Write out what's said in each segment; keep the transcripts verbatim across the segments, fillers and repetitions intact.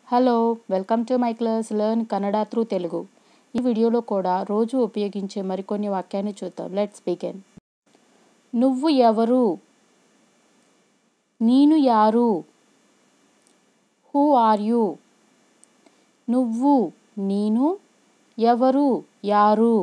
Hello welcome to my class learn Kannada through Telugu. ఈ వీడియోలో కూడా రోజు ఉపయోగించే మరికొన్ని వాక్యాన్ని చూద్దాం. Let's begin. నువ్వు ఎవరు? నీను యారు? Who are you? నువ్వు నీను ఎవరు యారు?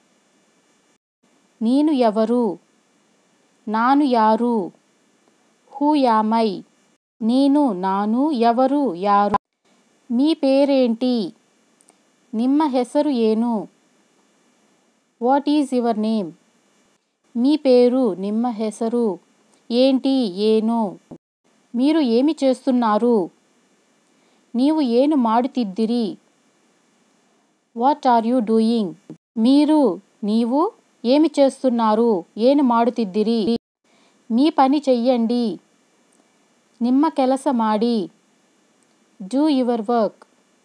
నీను ఎవరు? నాను యారు? Who am I? నేను నాను ఎవరు యారు? మీ పేరేంటి? ನಿಮ್ಮ ಹೆಸರು ಏನು? What is your name? మీ పేరు ನಿಮ್ಮ ಹೆಸರು ఏంటి ಏನು? మీరు ఏమి చేస్తున్నారు? ನೀವು ಏನು ಮಾಡುತ್ತಿದ್ದೀರಿ? What are you doing? మీరు నీవు ఏమి చేస్తున్నారు? ಏನು ಮಾಡುತ್ತಿದ್ದೀರಿ? మీ పని చెయ్యండి. ನಿಮ್ಮ ಕೆಲಸ ಮಾಡಿ. Do your work.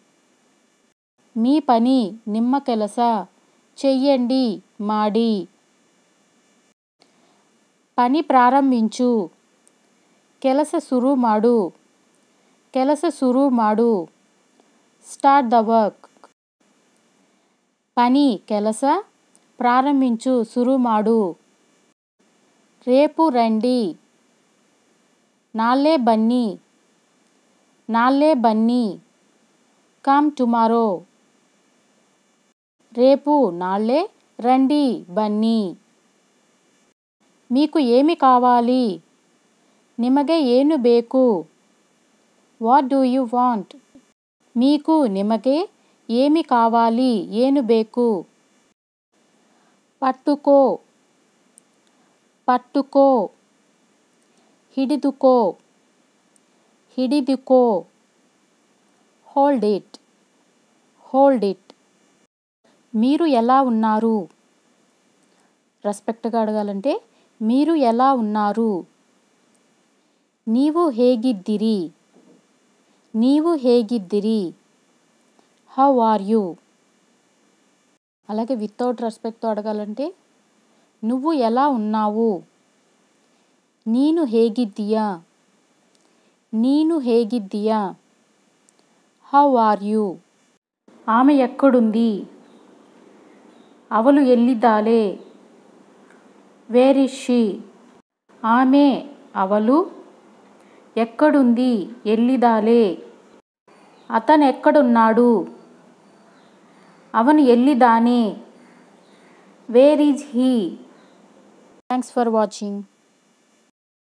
మీ పని ನಿಮ್ಮ ಕೆಲಸ చెయ్యండి ಮಾಡಿ. పని ప్రారంభించు. ಕೆಲಸ ಶುರು ಮಾಡು. ಕೆಲಸ ಶುರು ಮಾಡು. Start the work. పని ಕೆಲಸ ప్రారంభించు ಶುರು ಮಾಡು. రేపు రండి. ನಾಳೆ ಬನ್ನಿ. నాళ్ళే బన్నీ. Come tomorrow. రేపు నాళ్ళే రండి బన్నీ. మీకు ఏమి కావాలి? నిಮಗೆ ಏನು ಬೇಕು? What do you want? మీకు నిಮಗೆ ఏమి కావాలి? ಏನು ಬೇಕು? పట్టుకో. పట్టుకో. ಹಿಡಿದುಕೋ. ಹಿಡಿದುಕೋ. Hold it. Hold it. మీరు ఎలా ఉన్నారు? రెస్పెక్ట్గా అడగాలంటే మీరు ఎలా ఉన్నారు? నీవు ಹೇಗಿದ್ದೀರಿ? నీవు ಹೇಗಿದ್ದೀರಿ? How are you? అలాగే వితౌట్ రెస్పెక్ట్తో అడగాలంటే నువ్వు ఎలా ఉన్నావు? ನೀನು ಹೇಗಿದ್ದೀಯಾ? ನೀನು ಹೇಗಿದ್ದೀಯಾ? How are you? ఆమె ఎక్కడుంది? అవಳು ಎಲ್ಲಿದ್ದಾಳೆ? Where is she? ఆమె అవಳು ఎక్కడుంది? ఎಲ್ಲಿದ್ದಾಳೆ? అతను ఎక్కడున్నాడు? ಅವನು ಎಲ್ಲಿದ್ದಾನೆ? Where is he? Thanks for watching.